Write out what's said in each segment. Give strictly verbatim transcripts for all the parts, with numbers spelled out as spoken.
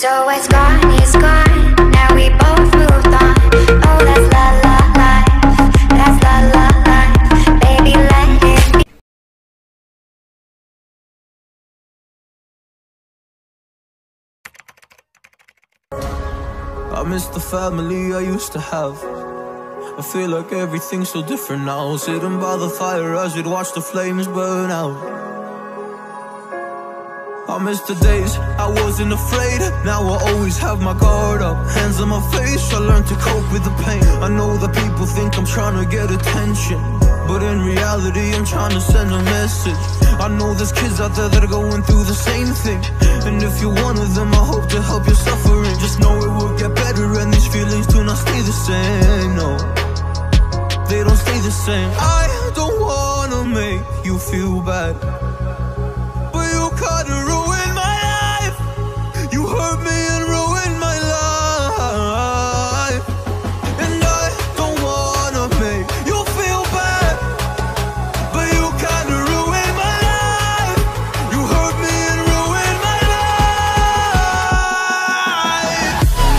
So it's gone, it's gone. Now we both moved on. Oh, that's la la life. That's la la life. Baby, let it be. I miss the family I used to have. I feel like everything's so different now. Sitting by the fire as we'd watch the flames burn out. I miss the days I wasn't afraid. Now I always have my guard up. Hands on my face, I learned to cope with the pain. I know that people think I'm trying to get attention, but in reality I'm trying to send a message. I know there's kids out there that are going through the same thing, and if you're one of them, I hope to help your suffering. Just know it will get better and these feelings do not stay the same. No, they don't stay the same. I don't wanna make you feel bad, but you kinda ruined my life. You hurt me and ruined my life, and I don't wanna make you feel bad, but you kinda ruined my life. You hurt me and ruined my life.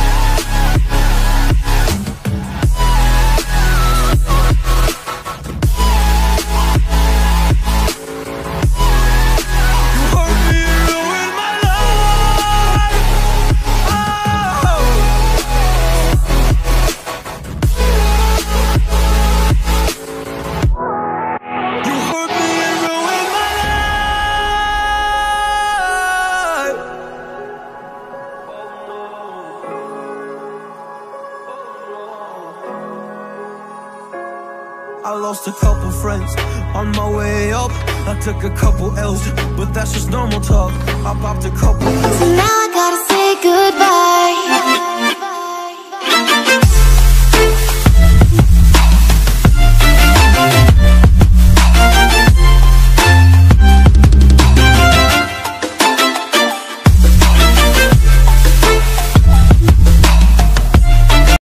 I lost a couple friends on my way up. I took a couple L's, but that's just normal talk. I popped a couple pills. So now I gotta say goodbye.